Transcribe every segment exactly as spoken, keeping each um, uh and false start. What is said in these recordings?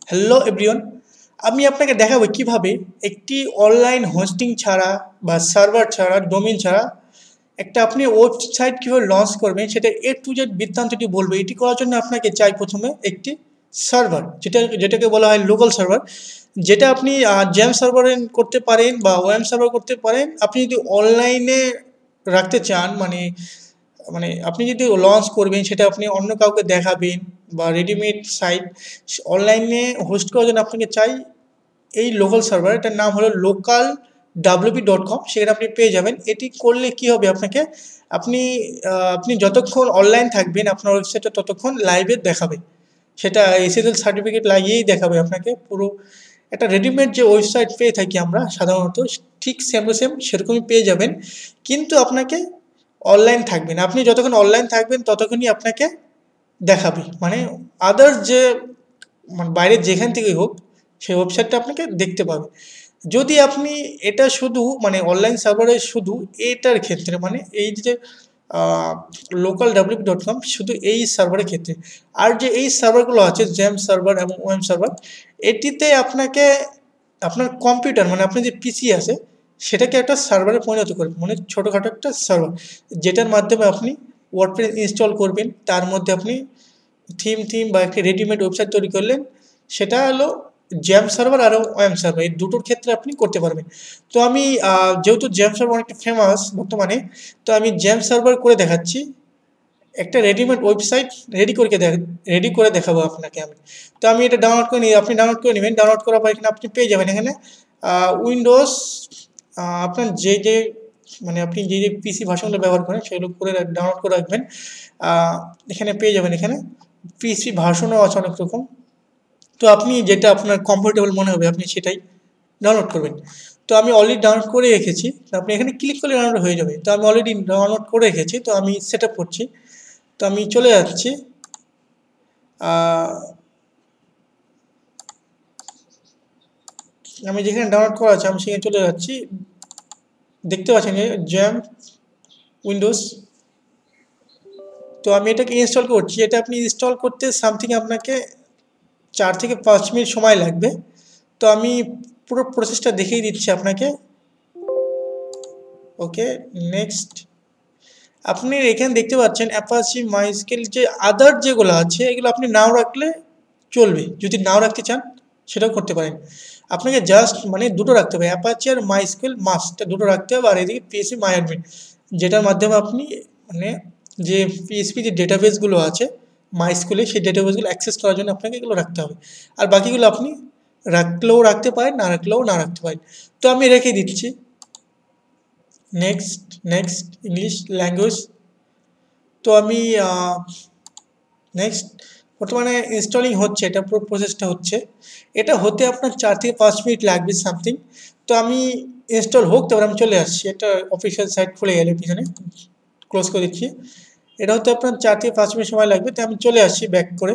Hello everyone, আমি আপনাকে দেখাবো কিভাবে একটি অনলাইন হোস্টিং ছাড়া বা সার্ভার ছাড়া ডোমেইন ছাড়া একটা আপনি ওয়েবসাইট কীভাবে লঞ্চ করবেন সেটা এ টু জেড বৃত্তান্তটি বলবো। এটি করার জন্য আপনাকে চাই প্রথমে একটি সার্ভার, যেটা যেটাকে বলা হয় লোকাল সার্ভার, যেটা আপনি জেম সার্ভারে করতে পারেন বা ওয়েম সার্ভার করতে পারেন। আপনি যদি অনলাইনে রাখতে চান, মানে মানে আপনি যদি লঞ্চ করবেন সেটা আপনি অন্য কাউকে দেখাবেন বা রেডিমেড সাইট অনলাইনে হোস্ট করার জন্য আপনাকে চাই এই লোকাল সার্ভার। এটার নাম হলো লোকাল ডাব্লিউপি ডট কম। সেখানে আপনি পেয়ে যাবেন। এটি করলে কি হবে, আপনাকে আপনি আপনি যতক্ষণ অনলাইন থাকবেন আপনার ওয়েবসাইটটা ততক্ষণ লাইভে দেখাবে। সেটা এসএসএল সার্টিফিকেট লাগিয়েই দেখাবে আপনাকে। পুরো একটা রেডিমেড যে ওয়েবসাইট পেয়ে থাকি আমরা সাধারণত, ঠিক সেম টু সেম সেরকমই পেয়ে যাবেন, কিন্তু আপনাকে অনলাইন থাকবেন। আপনি যতক্ষণ অনলাইন থাকবেন ততক্ষণই আপনাকে দেখাবে, মানে আদার্স যে মানে বাইরে যেখান থেকেই হোক সেই ওয়েবসাইটটা আপনাকে দেখতে পাবে। যদি আপনি এটা শুধু মানে অনলাইন সার্ভারে শুধু এটার ক্ষেত্রে, মানে এই যে লোকাল ডাব্লিউপি ডট কম শুধু এই সার্ভারের ক্ষেত্রে, আর যে এই সার্ভারগুলো আছে জেম সার্ভার এবং ওয়েম সার্ভার, এটিতে আপনাকে আপনার কম্পিউটার মানে আপনার যে পিসি আছে সেটাকে একটা সার্ভারে পরিণত করবেন, মানে ছোটোখাটো একটা সার্ভার, যেটার মাধ্যমে আপনি ওয়ার্ডপ্রেস ইনস্টল করবেন। তার মধ্যে আপনি থিম থিম বা একটি রেডিমেড ওয়েবসাইট তৈরি করলেন। সেটা হলো জ্যাম সার্ভার আর ওয়েম সার্ভার, এই দুটোর ক্ষেত্রে আপনি করতে পারবেন। তো আমি যেহেতু জ্যাম সার্ভার অনেকটা ফেমাস বর্তমানে, তো আমি জ্যাম সার্ভার করে দেখাচ্ছি। একটা রেডিমেড ওয়েবসাইট রেডি করে রেডি করে দেখাবো আপনাকে আমি। তো আমি এটা ডাউনলোড করে নিই, আপনি ডাউনলোড করে নেবেন। ডাউনলোড করার পর এখানে আপনি পেয়ে যাবেন এখানে উইন্ডোজ, আপনার যে যে মানে আপনি যে যে পিসি ভার্সনগুলো ব্যবহার করেন সেগুলো করে ডাউনলোড করে রাখবেন। এখানে পেয়ে যাবেন এখানে পিসি ভার্সনও আছে অনেক রকম। তো আপনি যেটা আপনার কমফোর্টেবল মনে হবে আপনি সেটাই ডাউনলোড করবেন। তো আমি অলরেডি ডাউনলোড করে রেখেছি, তো আপনি এখানে ক্লিক করলে ডাউনলোড হয়ে যাবে। তো আমি অলরেডি ডাউনলোড করে রেখেছি, তো আমি সেট আপ করছি। তো আমি চলে যাচ্ছি, আমি যেখানে ডাউনলোড করা আছে আমি সেখানে চলে যাচ্ছি। দেখতে পাচ্ছেন জ্যাম উইন্ডোজ। তো আমি এটাকে ইনস্টল করছি। এটা আপনি ইনস্টল করতে সামথিং আপনাকে চার থেকে পাঁচ মিনিট সময় লাগবে। তো আমি পুরো প্রসেসটা দেখিয়ে দিচ্ছি আপনাকে। Okay, next. আপনি এখানে দেখতে পাচ্ছেন অ্যাপাচি, মাইস্কেল, যে আদার যেগুলো আছে এগুলো আপনি নাও রাখলে চলবে। যদি নাও রাখতে চান সেটাও করতে পারেন। আপনাকে জাস্ট মানে দুটো রাখতে হবে, অ্যাপাচি আর মাইস্কেল মাস্ট দুটো রাখতে হবে। আর এদিকে পিএসপি মাই অ্যাডমিন, যেটার মাধ্যমে আপনি মানে যে পিএসপি যে ডেটাবেসগুলো আছে মাইস্কুলে, সেই ডেটাবেসগুলো অ্যাক্সেস করার জন্য আপনাকে এগুলো রাখতে হবে। আর বাকিগুলো আপনি রাখলেও রাখতে পারেন, না রাখলেও না রাখতে পারেন। তো আমি রেখে দিচ্ছি। Next next English language. তো আমি নেক্সট, বর্তমানে ইনস্টলিং হচ্ছে, এটা পুরো প্রসেসটা হচ্ছে। এটা হতে আপনার চার থেকে পাঁচ মিনিট লাগবে সামথিং। তো আমি ইনস্টল হোক, তারপর আমি চলে আসছি। এটা অফিসিয়াল সাইট খুলে গেলে পিছনে ক্লোজ করে দিচ্ছি। এটা হতে আপনার চার থেকে পাঁচ মিনিট সময় লাগবে। তো আমি চলে আসছি ব্যাক করে।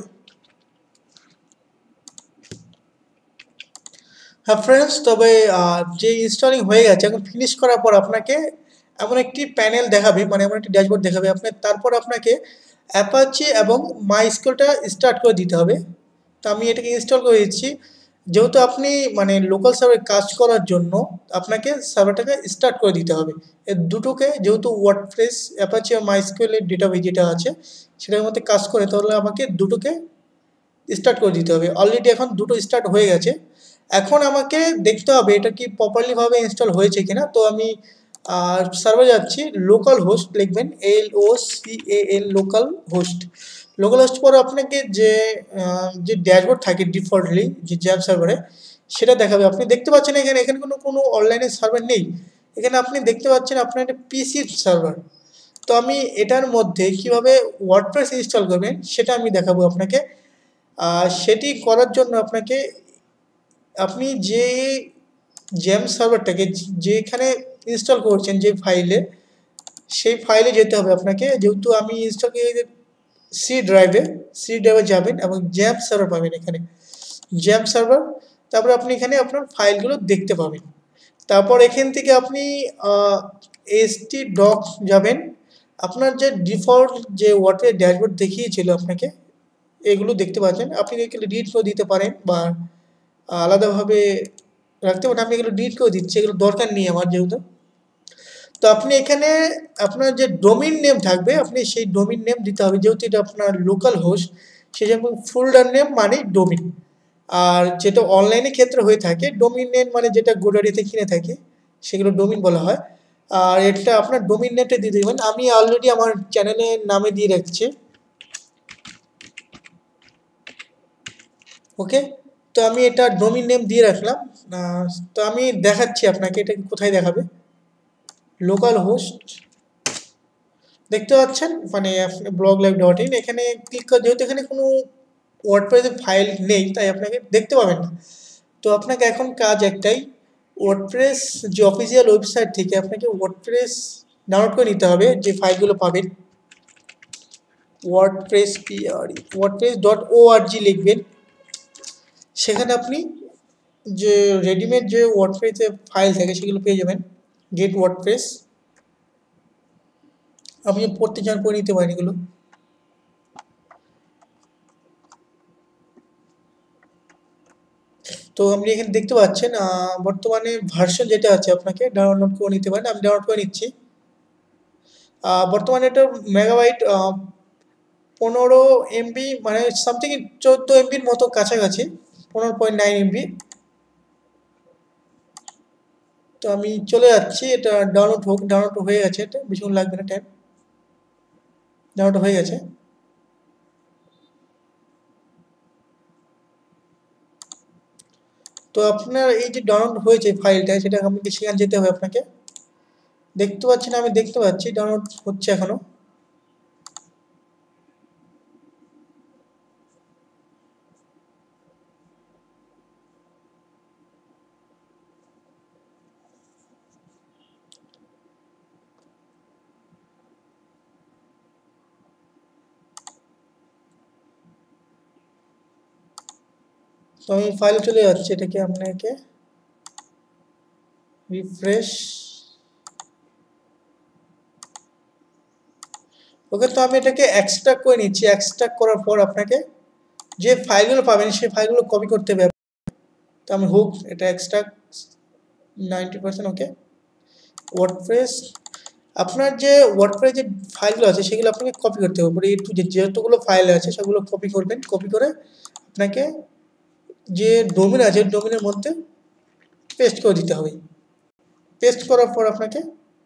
হ্যাঁ ফ্রেন্ডস, তবে যে ইনস্টলিং হয়ে গেছে, এখন ফিনিশ করার পর আপনাকে এমন একটি প্যানেল দেখাবে, মানে এমন একটি ড্যাশবোর্ড দেখাবে আপনার। তারপর আপনাকে অ্যাপাচি এবং মাইস্কেলটা স্টার্ট করে দিতে হবে। তো আমি এটাকে ইনস্টল করে দিচ্ছি। যেহেতু আপনি মানে লোকাল সার্ভারে কাজ করার জন্য আপনাকে সার্ভারটাকে স্টার্ট করে দিতে হবে। এর দুটোকে, যেহেতু ওয়ার্ডপ্রেস, অ্যাপাচি আর মাইস্কেলের ডেটাবেস যেটা আছে সেটার মধ্যে কাজ করে, তাহলে আমাকে দুটোকে স্টার্ট করে দিতে হবে। অলরেডি এখন দুটো স্টার্ট হয়ে গেছে। এখন আমাকে দেখতে হবে এটা কি প্রপারলিভাবে ইনস্টল হয়েছে কিনা। তো আমি সার্ভারে যাচ্ছি, লোকাল হোস্ট লিখবেন, L O C A L, local host. Local host পরে আপনাকে যে যে ড্যাশবোর্ড থাকে ডিফল্টলি যে জ্যাম সার্ভারে, সেটা দেখাবে। আপনি দেখতে পাচ্ছেন এখানে এখানে কোনো কোনো অনলাইনের সার্ভার নেই। এখানে আপনি দেখতে পাচ্ছেন আপনার একটা পিসির সার্ভার। তো আমি এটার মধ্যে কিভাবে ওয়ার্ডপ্রেস ইনস্টল করবেন সেটা আমি দেখাবো আপনাকে। সেটি করার জন্য আপনাকে আপনি যে জ্যাম সার্ভারটাকে যেখানে ইনস্টল করছেন যে ফাইলে, সেই ফাইলে যেতে হবে আপনাকে। যেহেতু আমি ইনস্টল করে সি ড্রাইভে সি ড্রাইভে যাবেন এবং জ্যাম সার্ভার পাবেন এখানে, জ্যাম সার্ভার। তারপর আপনি এখানে আপনার ফাইলগুলো দেখতে পাবেন। তারপর এখান থেকে আপনি এসটি ডক যাবেন। আপনার যে ডিফল্ট যে ওয়ার্ডপ্রেস ড্যাশবোর্ড দেখিয়েছিল আপনাকে, এগুলো দেখতে পাচ্ছেন। আপনি এগুলো ডিলিট করে দিতে পারেন বা আলাদাভাবে রাখতে পারেন। আমি এগুলো ডিলিট করে দিচ্ছি, এগুলো দরকার নেই আমার যেহেতু। তো আপনি এখানে আপনার যে ডোমেইন নেম থাকবে আপনি সেই ডোমেইন নেম দিতে হবে, যেহেতু এটা আপনার লোকাল হোস্ট সেই জন্য ফোল্ডার নেম মানে ডোমেইন। আর যেটা অনলাইনের ক্ষেত্রে হয়ে থাকে ডোমেইন নেম মানে যেটা গোডারিতে কিনে থাকে সেগুলো ডোমেইন বলা হয়। আর এটা আপনার ডোমেইন নেমটা দিয়ে দেবেন। আমি অলরেডি আমার চ্যানেলের নামে দিয়ে রাখছি। ওকে, তো আমি এটা ডোমেইন নেম দিয়ে রাখলাম। তো আমি দেখাচ্ছি আপনাকে এটা কোথায় দেখাবে। লোকাল হোস্ট দেখতে পাচ্ছেন, মানে ব্লগ লাইভ ডট ইন, এখানে ক্লিক করে, যেহেতু এখানে কোনো ওয়ার্ডপ্রেসের ফাইল নেই তাই আপনাকে দেখতে পাবেন না। তো আপনাকে এখন কাজ একটাই, ওয়ার্ডপ্রেস যে অফিসিয়াল ওয়েবসাইট থেকে আপনাকে ওয়ার্ডপ্রেস ডাউনলোড করে নিতে হবে। যে ফাইলগুলো পাবেন WordPress PRE WordPress dot ORG লিখবেন। সেখানে আপনি যে রেডিমেড যে ওয়ার্ডপ্রেসে ফাইল থাকে সেগুলো পেয়ে যাবেন। গেট ওয়ার্ডপ্রেস আপনি পড়তে চান পড়ে নিতে পারেন এগুলো। তো আপনি এখানে দেখতে পাচ্ছেন বর্তমানে ভার্সন যেটা আছে আপনাকে ডাউনলোড করে নিতে পারেন। আমি ডাউনলোড করে নিচ্ছি। বর্তমানে এটা মেগাবাইট পনেরো এমবি, মানে সামথিং চোদ্দো এমবির মতো কাছাকাছি, পনেরো পয়েন্ট নাইন এমবি। তো আমি চলে যাচ্ছি, এটা ডাউনলোড হোক। ডাউনলোড হয়ে গেছে, এটা বেশিক্ষণ লাগবে না টাইম, ডাউনলোড হয়ে গেছে। তো আপনার এই যে ডাউনলোড হয়েছে ফাইলটা সেটা আমাকে সেখানে যেতে হবে আপনাকে। দেখতে পাচ্ছেন, আমি দেখতে পাচ্ছি ডাউনলোড হচ্ছে এখনো। তো আমি ফাইল চলে যাচ্ছে, এটাকে আপনাকে রিফ্রেশ। ওকে, তো আমি এটাকে এক্সট্রাক্ট করে নিচ্ছি। এক্সট্রাক্ট করার পর আপনাকে যে ফাইলগুলো পাবেন সেই ফাইলগুলো কপি করতে হবে। তো আমি হুক এটা extract ninety percent. Okay, WordPress আপনার যে ওয়ার্ডপ্রেস যে ফাইলগুলো আছে সেগুলো আপনাকে কপি করতে হবে। পরে একটু যে যতগুলো ফাইল আছে সেগুলো কপি করবেন। কপি করে আপনাকে যে ডোমেন আছে ডোমেনের মধ্যে পেস্ট করে দিতে হবে। পেস্ট করার পর আপনাকে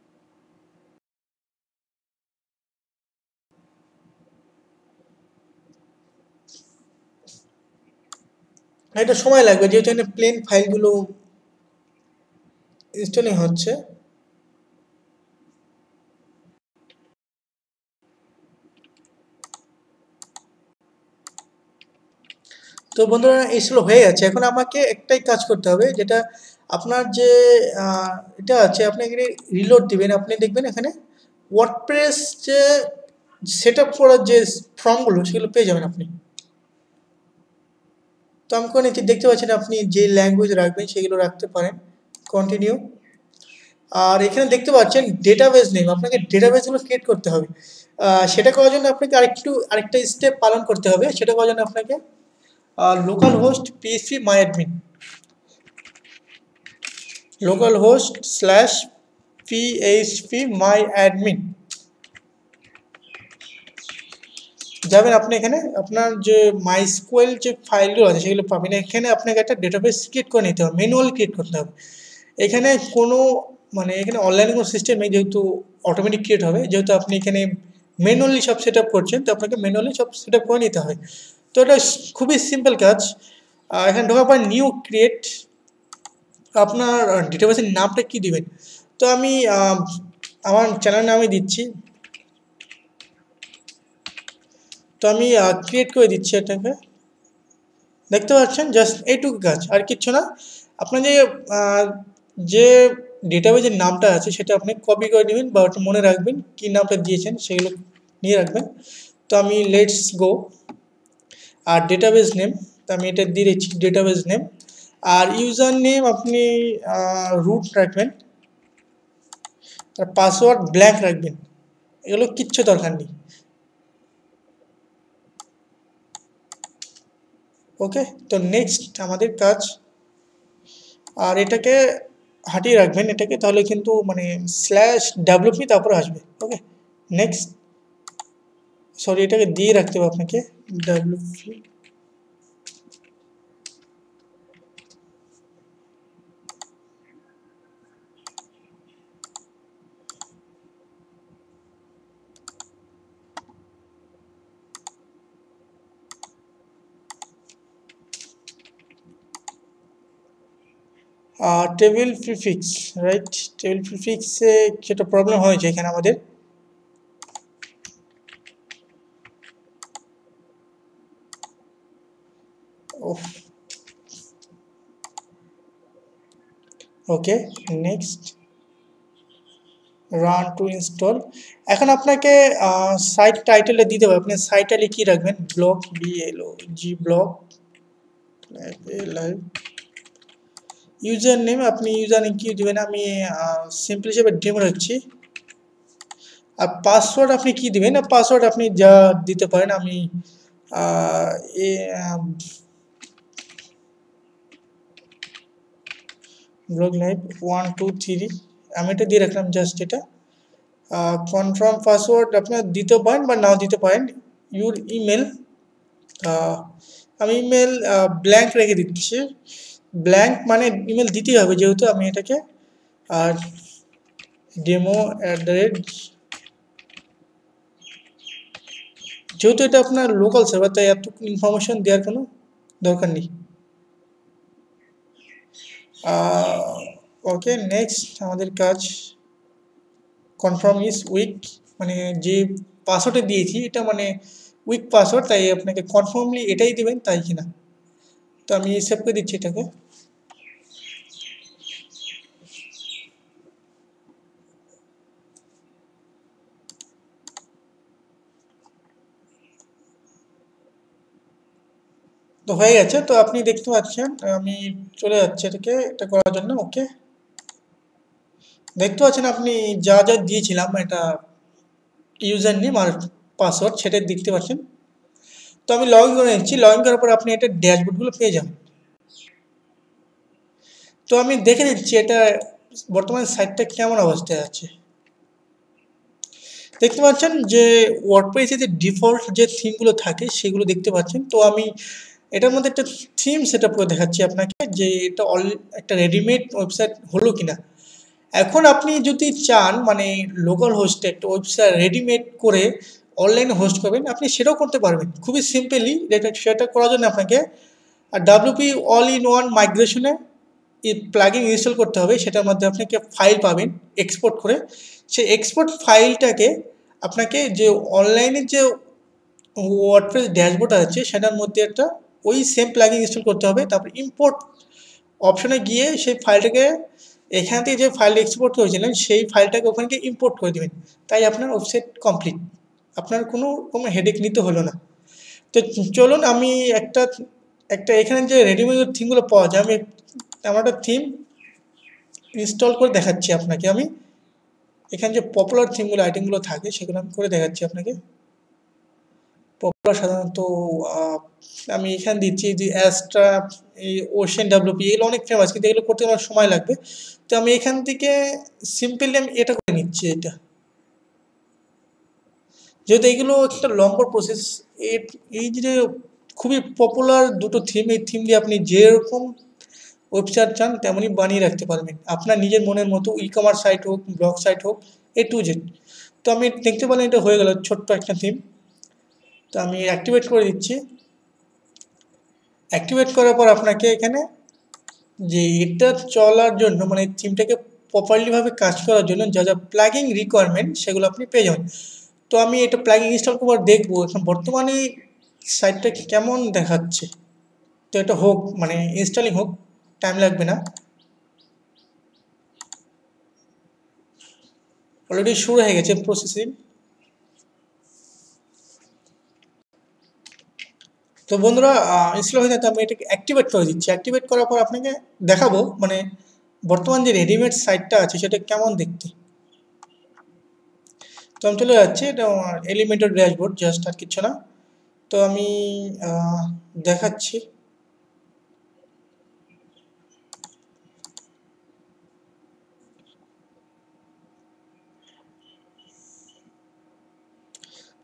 এটা সময় লাগবে, যেহেতু এখানে প্লেন ফাইলগুলো ইনস্টলিং হচ্ছে। তো বন্ধুরা এইগুলো হয়ে গেছে। এখন আমাকে একটাই কাজ করতে হবে, যেটা আপনার যে এটা আছে আপনি এখানে রিলোড দিবেন। আপনি দেখবেন এখানে ওয়ার্ডপ্রেস যে সেট আপ করার যে ফর্মগুলো সেগুলো পেয়ে যাবেন আপনি। তো আমি কোনো দেখতে পাচ্ছেন আপনি যে ল্যাঙ্গুয়েজ রাখবেন সেগুলো রাখতে পারেন। কন্টিনিউ। আর এখানে দেখতে পাচ্ছেন ডেটাবেস নেম, আপনাকে ডেটাবেসগুলো ক্রিয়েট করতে হবে। সেটা করার জন্য আপনাকে আরেকটু আরেকটা স্টেপ পালন করতে হবে। সেটা করার জন্য আপনাকে local host PHP my admin local host slash PHP my admin যাবেন। আপনি এখানে আপনার যে মাইস্কুয়েল যে ফাইলগুলো আছে সেগুলো পাবেন। এখানে আপনাকে একটা ডেটাবেস ক্রিয়েট করে নিতে হবে, ম্যানুয়ালি ক্রিয়েট করতে হবে। এখানে কোনো মানে এখানে অনলাইনে কোনো সিস্টেম নেই, যেহেতু অটোমেটিক ক্রিয়েট হবে। যেহেতু আপনি এখানে ম্যানুয়ালি সব সেট আপ করছেন তো আপনাকে ম্যানুয়ালি সব সেট আপ করে নিতে হয়। তো এটা খুবই সিম্পল কাজ। এখানে ঢোকার পর নিউ ক্রিয়েট, আপনার ডেটাবেসের নামটা কি দিবেন। তো আমি আমার চ্যানেল নামে দিচ্ছি। তো আমি ক্রিয়েট করে দিচ্ছি এটাকে। দেখতে পাচ্ছেন জাস্ট এইটুকু কাজ, আর কিচ্ছু না। আপনার যে যে ডেটাবেসের নামটা আছে সেটা আপনি কপি করে নেবেন বা ওটা মনে রাখবেন কী নামটা দিয়েছেন সেগুলো নিয়ে রাখবেন। তো আমি লেটস গো। আর ডেটাবেস নেম, তো আমি এটা দিয়ে দিচ্ছি ডেটাবেস নেম। আর ইউজার নেম আপনি রুট রাখবেন, আর পাসওয়ার্ড ব্ল্যাঙ্ক রাখবেন। এগুলো কিচ্ছু দরকার নেই। ওকে, তো নেক্সট আমাদের কাজ, আর এটাকে হাঁটিয়ে রাখবেন এটাকে, তাহলে কিন্তু মানে স্ল্যাশ ডাব্লিউপি তারপরে আসবে। ওকে, নেক্সট, সরি এটাকে দিয়ে রাখতে হবে আপনাকে WP. Table prefix, right, table প্রিফিক্সে যেটা প্রবলেম হয়েছে এখানে আমাদের, okay next, run to install. এখন আপনাকে সাইট টাইটেলে দিতে হবে, আপনি সাইট টাইটেলে কি রাখবেন, blog B L O G blog live. User name, আপনি ইউজার নেম কি দিবেন, আমি সিম্পল হিসেবে ডেমো রাখছি। আর পাসওয়ার্ড আপনি কি দিবেন, পাসওয়ার্ড আপনি যা দিতে পারেন, আমি blog live one two three আমি এটা দিয়ে রাখলাম জাস্ট এটা। কনফার্ম পাসওয়ার্ড আপনার দিতে পারেন বা নাও দিতে পারেন। ইউর ইমেল, আমি ইমেল ব্ল্যাঙ্ক রেখে দিচ্ছি, ব্ল্যাঙ্ক মানে ইমেল দিতেই হবে যেহেতু আমি এটাকে, আর ডেমো অ্যাট দ্য রেট, যেহেতু এটা আপনার লোকাল সার্ভার তাই এত ইনফরমেশন দেওয়ার কোনো দরকার নেই। ওকে নেক্সট আমাদের কাজ, কনফার্ম ইজ উইক, মানে যে পাসওয়ার্ডে দিয়েছি এটা মানে উইক পাসওয়ার্ড, তাই আপনাকে কনফার্মলি এটাই দিবেন তাই কিনা। তো আমি সেভ করে দিচ্ছি এটাকে। তো হয়ে গেছে, তো আপনি দেখতে পাচ্ছেন আমি চলে যাচ্ছি এটাকে এটা করার জন্য। ওকে, দেখতে পাচ্ছেন আপনি যা যা দিয়েছিলাম এটা ইউজার নেম আর পাসওয়ার্ড সেটা দেখতে পাচ্ছেন। তো আমি লগ ইন করে নিচ্ছি, লগ ইন করার পর আপনি এটা ড্যাশবোর্ডগুলো পেয়ে যাবেন। তো আমি দেখে নিচ্ছি এটা বর্তমানে সাইটটা কেমন অবস্থায় আছে। দেখতে পাচ্ছেন যে ওয়ার্ডপ্রেসে যে ডিফল্ট যে থিমগুলো থাকে সেগুলো দেখতে পাচ্ছেন। তো আমি এটার মধ্যে একটা থিম সেট আপ করে দেখাচ্ছি আপনাকে যে এটা অল একটা রেডিমেড ওয়েবসাইট হলো কিনা। এখন আপনি যদি চান মানে লোকাল হোস্টে একটা ওয়েবসাইট রেডিমেড করে অনলাইনে হোস্ট করবেন, আপনি সেটাও করতে পারবেন খুবই সিম্পলি। এটা সেটা করার জন্য আপনাকে ডাব্লিউপি অল ইন ওয়ান মাইগ্রেশনে প্লাগইন ইনস্টল করতে হবে। সেটার মধ্যে আপনাকে ফাইল পাবেন এক্সপোর্ট করে, সেই এক্সপোর্ট ফাইলটাকে আপনাকে যে অনলাইনে যে ওয়ার্ডপ্রেস ড্যাশবোর্ড আছে সেটার মধ্যে একটা ওই সেম প্লাগইন ইনস্টল করতে হবে। তারপর ইম্পোর্ট অপশনে গিয়ে সেই ফাইলটাকে এখান থেকে যে ফাইলটা এক্সপোর্ট করেছিলেন সেই ফাইলটাকে ওখানে গিয়ে ইম্পোর্ট করে দেবেন, তাই আপনার ওয়েবসাইট কমপ্লিট, আপনার কোনো কোনো হেডেক নিতে হলো না। তো চলুন আমি একটা একটা এখানে যে রেডিমেড থিমগুলো পাওয়া যায় আমি আমার একটা থিম ইনস্টল করে দেখাচ্ছি আপনাকে। আমি এখানে যে পপুলার থিমগুলো আইটেমগুলো থাকে সেগুলো আমি করে দেখাচ্ছি আপনাকে। পপুলার সাধারণত আমি এখানে দিচ্ছি যে অ্যাস্ট্রা, এই ওশেন ডাব্লিউপি এগুলো অনেক ফেমাস, কিন্তু এগুলো করতে আমার সময় লাগবে। তো আমি এখান থেকে সিম্পলি আমি এটা করে নিচ্ছি। এটা যেহেতু এইগুলো একটা লম্বা প্রসেস, এই যে খুবই পপুলার দুটো থিম, এই থিম দিয়ে আপনি যেরকম ওয়েবসাইট চান তেমনই বানিয়ে রাখতে পারবেন আপনার নিজের মনের মতো, ই কমার্স সাইট হোক, ব্লগ সাইট হোক, এ টু জেড। তো আমি দেখতে পারলাম এটা হয়ে গেল ছোট্ট একটা থিম। তো আমি অ্যাক্টিভেট করে দিচ্ছি। অ্যাক্টিভেট করার পর আপনাকে এখানে যে এটা চলার জন্য মানে থিমটাকে প্রপারলিভাবে কাজ করার জন্য যা যা প্লাগিং রিকোয়ারমেন্ট সেগুলো আপনি পেয়ে যাবেন। তো আমি এটা প্লাগিং ইনস্টল করবার দেখবো এখন বর্তমানে সাইটটা কেমন দেখাচ্ছে। তো এটা হোক মানে ইনস্টলিং হোক, টাইম লাগবে না, অলরেডি শুরু হয়ে গেছে প্রসেসিং। তো বন্ধুরা ইনস্টল হয়ে যাতে আমি এটাকে অ্যাক্টিভেট করে দিচ্ছি। অ্যাক্টিভেট করার পর আপনাকে দেখাবো মানে বর্তমান যে রেডিমেড সাইটটা আছে সেটা কেমন দেখতে। তো আমি চলে যাচ্ছি, এটা আমার এলিমেন্টার ড্যাশবোর্ড জাস্ট আর কিছু না। তো আমি দেখাচ্ছি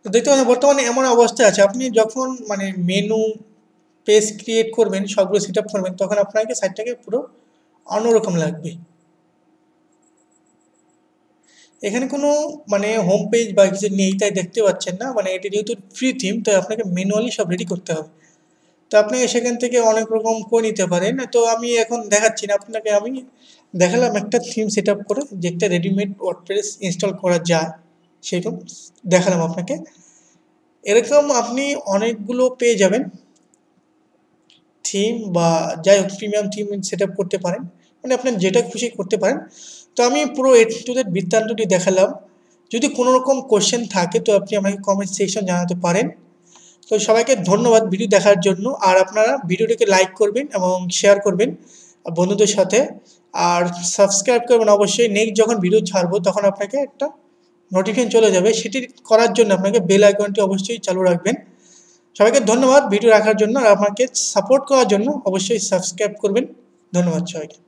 তো দেখতে পাচ্ছেন বর্তমানে এমন অবস্থায় আছে, আপনি যখন মানে মেনু পেজ ক্রিয়েট করবেন, সবগুলো সেট আপ করবেন, তখন আপনাকে সাইটটাকে পুরো অন্যরকম লাগবে। এখানে কোনো মানে হোম পেজ বা কিছু নেই, তাই দেখতে পাচ্ছেন না। মানে এটি যেহেতু ফ্রি থিম, তাই আপনাকে ম্যানুয়ালি সব রেডি করতে হবে। তো আপনি সেখান থেকে অনেক রকম করে নিতে পারেন। তো আমি এখন দেখাচ্ছি না আপনাকে, আমি দেখালাম একটা থিম সেট আপ করে, যে একটা রেডিমেড ওয়ার্ডপ্রেস ইনস্টল করা যায় সেরকম দেখালাম আপনাকে। এরকম আপনি অনেকগুলো পেয়ে যাবেন থিম, বা যাই হোক প্রিমিয়াম থিম সেট আপ করতে পারেন, মানে আপনার যেটা খুশি করতে পারেন। তো আমি পুরো এ টু জেড বৃত্তান্তটি দেখালাম। যদি কোনো রকম কোশ্চেন থাকে তো আপনি আমাকে কমেন্ট সেকশন জানাতে পারেন। তো সবাইকে ধন্যবাদ ভিডিও দেখার জন্য। আর আপনারা ভিডিওটিকে লাইক করবেন এবং শেয়ার করবেন বন্ধুদের সাথে। আর সাবস্ক্রাইব করবেন অবশ্যই। নেক্সট যখন ভিডিও ছাড়বো তখন আপনাকে একটা নোটিফিকেশন চলে যাবে, সেটি করার জন্য আপনাকে বেল আইকনটি অবশ্যই চালু রাখবেন। সবাইকে ধন্যবাদ ভিডিও রাখার জন্য, আর আমাকে সাপোর্ট করার জন্য অবশ্যই সাবস্ক্রাইব করবেন। ধন্যবাদ সবাইকে।